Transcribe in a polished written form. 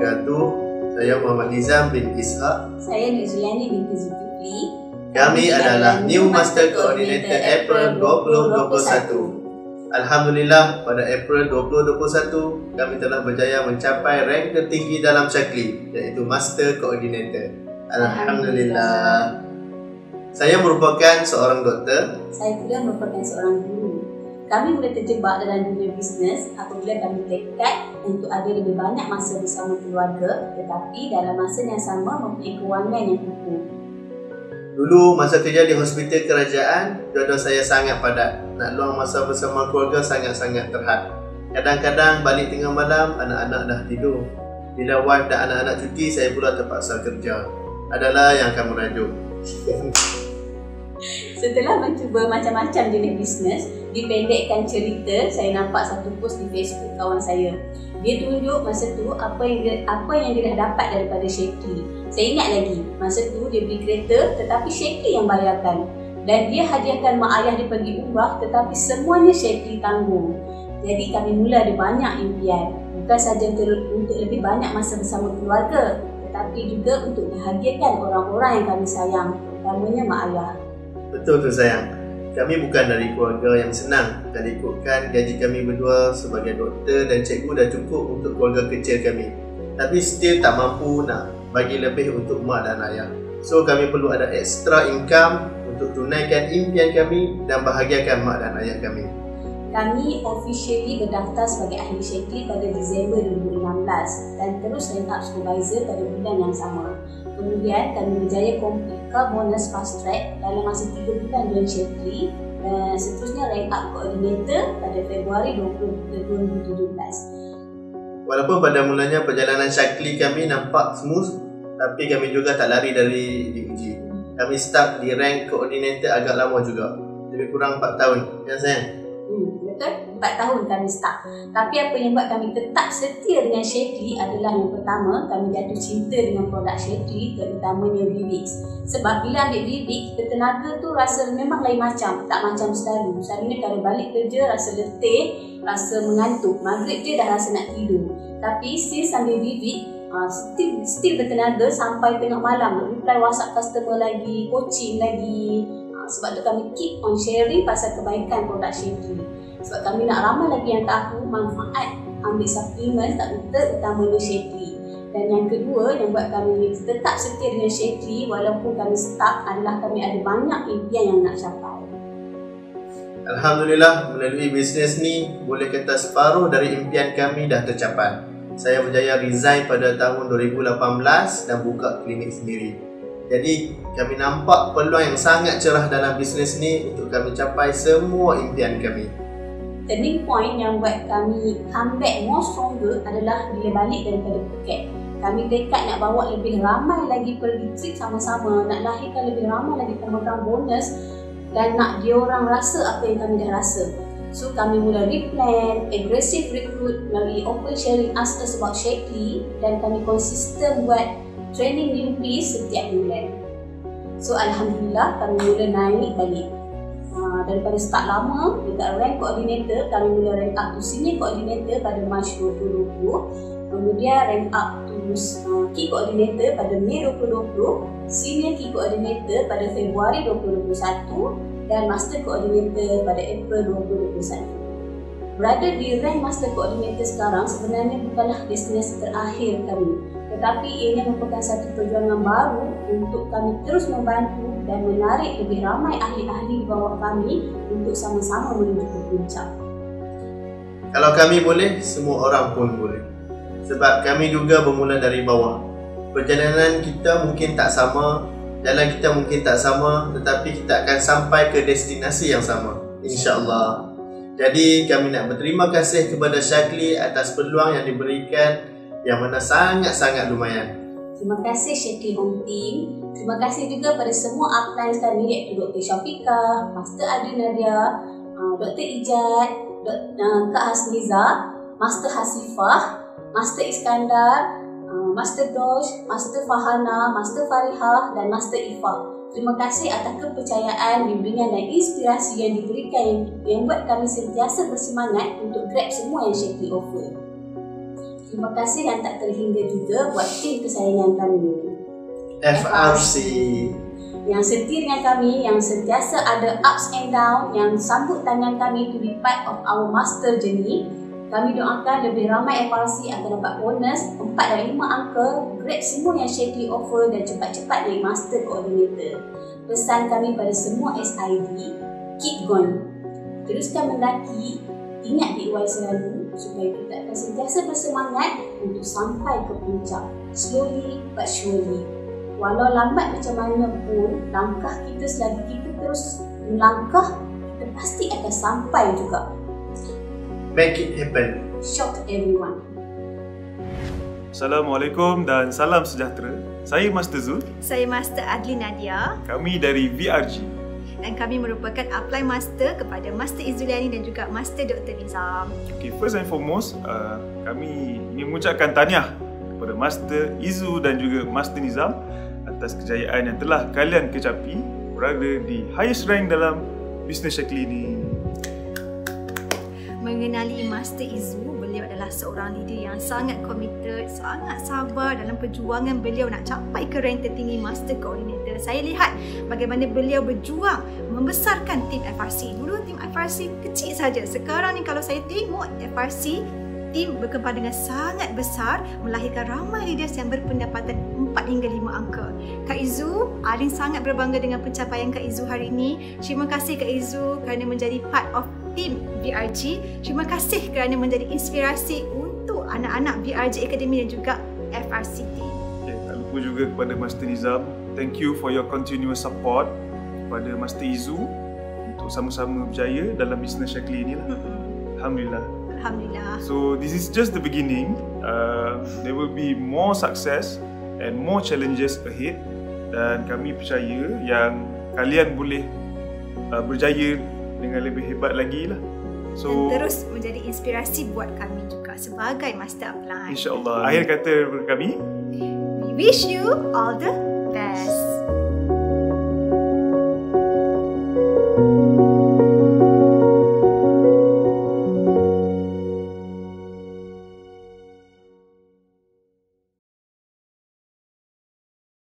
wabarakatuh. Saya Mohd Nizam bin Ishak. Saya Nur Ezzulliani Zulkifli. Kami adalah New Master Coordinator April 2021. Alhamdulillah, pada April 2021 kami telah berjaya mencapai rank tertinggi dalam Shaklee, iaitu Master Coordinator. Alhamdulillah. Saya merupakan seorang doktor. Saya pula merupakan seorang guru. Kami boleh terjebak dalam dunia bisnes apabila kami tekad untuk ada lebih banyak masa bersama keluarga, tetapi dalam masa yang sama mempunyai kewangan yang cukup. Dulu masa kerja di hospital kerajaan, jodoh saya sangat padat. Nak luang masa bersama keluarga sangat-sangat terhad. Kadang-kadang balik tengah malam, anak-anak dah tidur. Bila wife dan anak-anak cuti, saya pula terpaksa kerja. Adalah yang kamu rajuk. Setelah mencuba macam-macam jenis bisnes, dipendekkan cerita, saya nampak satu post di Facebook kawan saya. Dia tunjuk masa tu apa yang dia dah dapat daripada Shaklee. Saya ingat lagi, masa tu dia beli kereta tetapi Shaklee yang bayarkan. Dan dia hadiahkan mak ayah dia pergi umrah tetapi semuanya Shaklee tanggung. Jadi kami mula ada banyak impian. Bukan sahaja untuk lebih banyak masa bersama keluarga, tetapi juga untuk bahagiakan orang-orang yang kami sayang, terutamanya mak ayah. Betul tu sayang. Kami bukan dari keluarga yang senang. Kalau ikutkan gaji kami berdua sebagai doktor dan cikgu dah cukup untuk keluarga kecil kami. Tapi still tak mampu nak bagi lebih untuk mak dan ayah. So kami perlu ada extra income untuk tunaikan impian kami dan bahagiakan mak dan ayah kami. Kami officially berdaftar sebagai ahli Shaklee pada Disember 2016 dan terus rank up supervisor pada bulan yang sama. Kemudian kami berjaya complete bonus fast track dalam masa 3 bulan dengan Shaklee dan seterusnya rank up coordinator pada Februari 2017. Walaupun pada mulanya perjalanan Shaklee kami nampak smooth, tapi kami juga tak lari dari diuji. Kami start di rank coordinator agak lama juga, lebih kurang 4 tahun. Ya sayang? Betul, 4 tahun kami start. Tapi apa yang buat kami tetap setia dengan Shaklee adalah yang pertama, kami jatuh cinta dengan produk Shaklee, terutamanya Vivix. Sebab bila ambil Vivix, tenaga tu rasa memang lain macam, tak macam selalu. Selalunya kalau balik kerja rasa letih, rasa mengantuk, maghrib je dah rasa nak tidur. Tapi since ambil Vivix, still bertenaga sampai tengah malam, reply WhatsApp customer lagi, coaching lagi. Sebab tu kami keep on sharing pasal kebaikan produk Shaklee. Sebab kami nak ramai lagi yang tahu manfaat ambil suplemen terutamanya Shaklee. Dan yang kedua yang buat kami tetap setia dengan Shaklee walaupun kami stuck adalah kami ada banyak impian yang nak capai. Alhamdulillah, melalui bisnes ni boleh kata separuh dari impian kami dah tercapai. Saya berjaya resign pada tahun 2018 dan buka klinik sendiri. Jadi kami nampak peluang yang sangat cerah dalam bisnes ni untuk kami capai semua impian kami. Turning point yang buat kami comeback more stronger adalah bila balik daripada Phuket. Kami tekad nak bawa lebih ramai lagi pergi trip sama-sama, nak lahirkan lebih ramai lagi pemegang bonus dan nak diorang rasa apa yang kami dah rasa. So kami mula replan, aggressive recruit melalui open sharing ask us about Shaklee dan kami konsisten buat training newbies setiap bulan. So Alhamdulillah kami mula naik balik. Daripada start lama dekat rank coordinator, kami mula rank up to senior coordinator pada Mac 2020. Kemudian rank up to key coordinator pada Mei 2020, senior key coordinator pada Februari 2021 dan master coordinator pada April 2021. Berada di rank master coordinator sekarang sebenarnya bukanlah destinasi terakhir kami, tetapi ianya merupakan satu perjuangan baru untuk kami terus membantu dan menarik lebih ramai ahli-ahli di bawah kami untuk sama-sama menuju ke puncak. Kalau kami boleh, semua orang pun boleh. Sebab kami juga bermula dari bawah. Perjalanan kita mungkin tak sama, jalan kita mungkin tak sama, tetapi kita akan sampai ke destinasi yang sama, insya-Allah. Jadi kami nak berterima kasih kepada Shaklee atas peluang yang diberikan yang mana sangat-sangat lumayan. Terima kasih Shaklee Home Team. Terima kasih juga pada semua uplines kami iaitu Dr. Syafiqah, Master Adri Nadia, Dr. Ijat, Kak Hasniza, Master Hasifah, Master Iskandar, Master Dosh, Master Fahana, Master Farihah dan Master Ifah. Terima kasih atas kepercayaan, bimbingan dan inspirasi yang diberikan yang buat kami sentiasa bersemangat untuk grab semua yang Shaklee offer. Terima kasih yang tak terhingga juga buat tim kesayangan kami, FRC, yang setia dengan kami, yang sentiasa ada ups and down, yang sambut tangan kami to be part of our master journey. Kami doakan lebih ramai FRC akan dapat bonus 4 dan 5 angka, grade semua yang Shaklee offer dan cepat-cepat naik master coordinator. Pesan kami pada semua SID, keep going. Teruskan mendaki, ingat DIY selalu supaya kita akan sentiasa bersemangat untuk sampai ke puncak. Slowly but surely. Walau lambat macam mana pun, langkah kita selagi kita terus melangkah, kita pasti akan sampai juga. Make it happen. Shock everyone. Assalamualaikum dan salam sejahtera. Saya Master Zul. Saya Master Adli Nadia. Kami dari VRG. Dan kami merupakan Apply Master kepada Master Ezzulliani dan juga Master Dr. Nizam. Okay, first and foremost, kami ingin mengucapkan tahniah kepada Master Izzu dan juga Master Nizam atas kejayaan yang telah kalian kecapi berada di highest rank dalam bisnes Shaklee ni. Mengenali Master Izzu, beliau adalah seorang leader yang sangat committed, sangat sabar dalam perjuangan beliau nak capai ke rank tertinggi Master Coordinator. Saya lihat bagaimana beliau berjuang membesarkan tim FRC. Dulu tim FRC kecil saja. Sekarang ni kalau saya tengok FRC, tim berkembang dengan sangat besar, melahirkan ramai leaders yang berpendapatan 4 hingga 5 angka. Kak Izzu, Alin sangat berbangga dengan pencapaian Kak Izzu hari ini. Terima kasih Kak Izzu kerana menjadi part of tim VRG. Terima kasih kerana menjadi inspirasi untuk anak-anak VRG Academy dan juga FRC team. Okay, tak lupa juga kepada Master Nizam. Thank you for your continuous support kepada Master Izzu untuk sama-sama berjaya dalam bisnes Shaklee ni lah. Alhamdulillah. Alhamdulillah. So this is just the beginning. There will be more success and more challenges ahead. Dan kami percaya yang kalian boleh berjaya dengan lebih hebat lagi lah. So, dan terus menjadi inspirasi buat kami juga sebagai Master Apply. InsyaAllah. Akhir kata daripada kami, we wish you all the best.